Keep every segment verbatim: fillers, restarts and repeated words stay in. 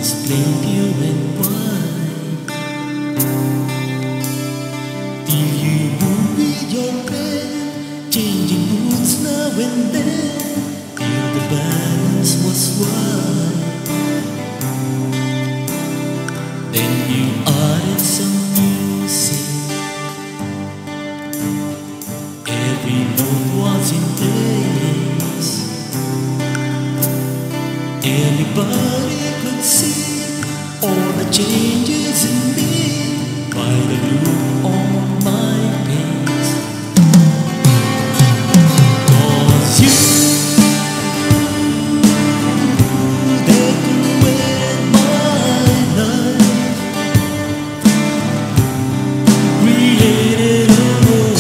explain pure and white. Till you move with your pen, changing moods now and then, till the balance was right. Then you added some music. Every note was in place. Anybody could see all the changes in me by the look on my face. 'Cause you decorate my life, created a world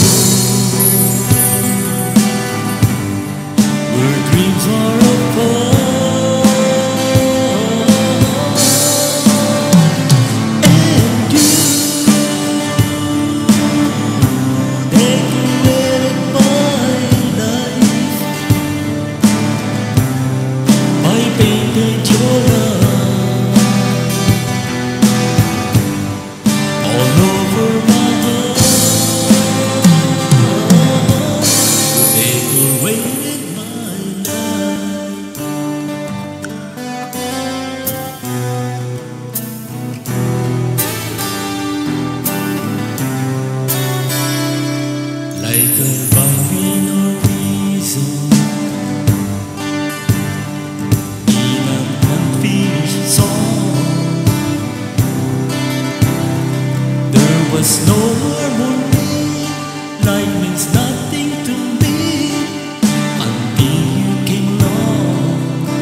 where dreams are apart. Like a violin or reason in an unfinished song, there was no harmony. Life means nothing to me until you came along,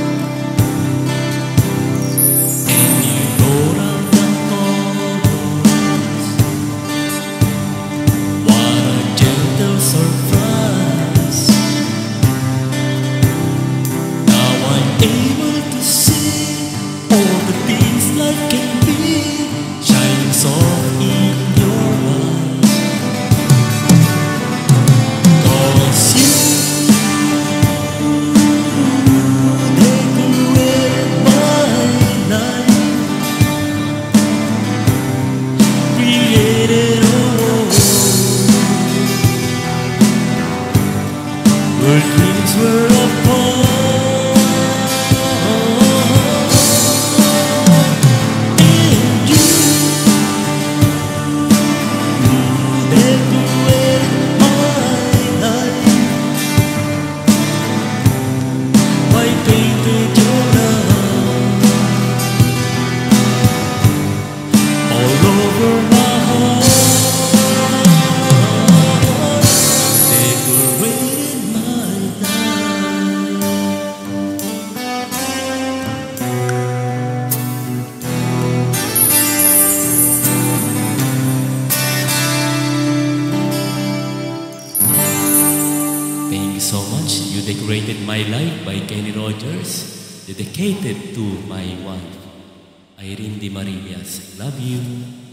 and you wrote out the chorus. What a gentle surprise! Now I'm able to see all the things life can be, shining soft in your eyes. 'Cause you decorate my life, created a world where dreams were apart. And you decorate my life by painting your love all over my heart. Decorated my life. Thank you so much. You decorated my life by Kenny Rogers, dedicated to my wife, Irene Di Marias. Love you.